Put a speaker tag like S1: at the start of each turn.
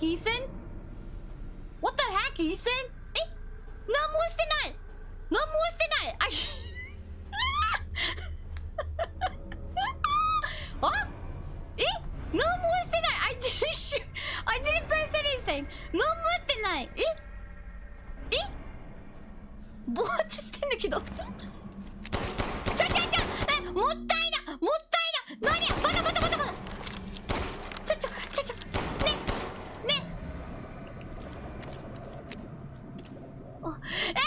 S1: Ethan? What the heck, Ethan? え、何もしてない。何もしてない。あ、え、何もしてない。I didn't shoot. I didn't press anything. 何もやってない。え、ぼーっとしてんだけど。もったいな、もったいな。何や、バタバタバタバタ。ね。あ、